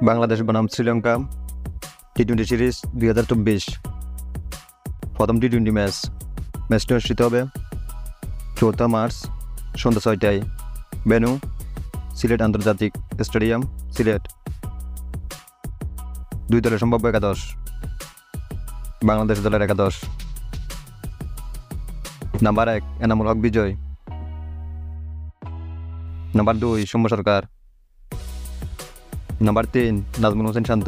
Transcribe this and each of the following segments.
বাংলাদেশ বনাম শ্রীলঙ্কা টি-20 সিরিজ 2024 প্রথম টি-20 ম্যাচটি অনুষ্ঠিত হবে 4 মার্চ সন্ধ্যা 6টায়। ভেন্যু সিলেট আন্তর্জাতিক স্টেডিয়াম, সিলেট। দুই দলের সম্ভাব্য একাদশ। বাংলাদেশ দলের একাদশ: number 1 Enamul Haque Bijoy, number 2 Soumya Sarkar, number 3 Najmul Hossain Shanto,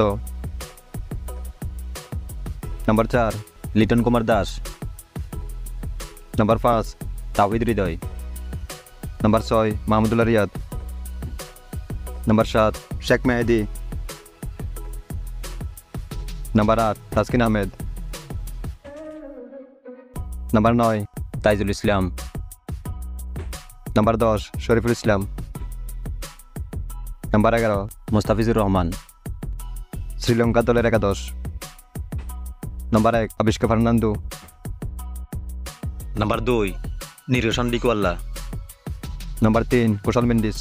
number 4 Liton Kumar Das, number 5 Towhid Hridoy, number 6 Mahmudullah Riyad, number 7 Sheikh Mehedi, number 8 Taskin Ahmed, number 9 Taijul Islam, number 10 Shoriful Islam, number 11 Mustafizur Rahman. Sri Lanka দলের একাদশ: number 1 Avishka Fernando, number 2 Niroshan Dickwella, number 3 Kusal Mendis,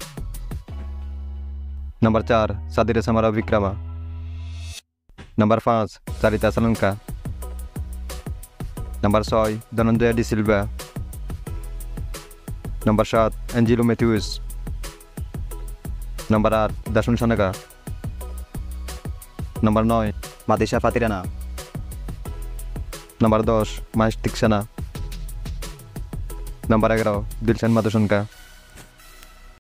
number 4 Sadeera সামারা Wickrama, number 5 Charitha Sri Lanka, number 6 Dhananjaya de Silva, number 7 Angelo Mathews, number 8 Dasun Shanaka, number 9 Matheesha Pathirana, number 10 Maheesh Theekshana, number 11 Dilshan মাদুসনকা।